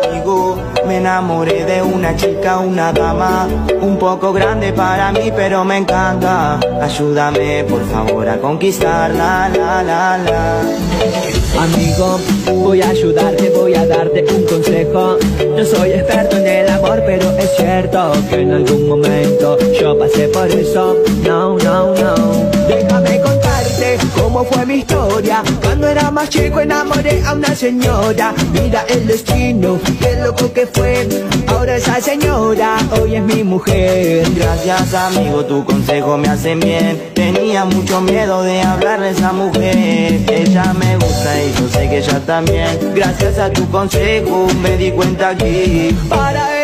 amigo, me enamoré de una chica, una dama un poco grande para mí, pero me encanta. Ayúdame, por favor, a conquistarla, la, la, la. Amigo, voy a ayudarte, voy a darte un consejo. No soy experto en el amor, pero es cierto que en algún momento yo pasé por eso. No, no, no. Déjame contarte cómo fue mi historia. Cuando era más chico enamoré a una señora. Mira el destino, qué loco que fue. Ahora esa señora hoy es mi mujer. Gracias, amigo, tu consejo me hace bien. Tenía mucho miedo de hablarle a esa mujer. Ella me gusta y yo sé que ella también. Gracias a tu consejo me di cuenta que para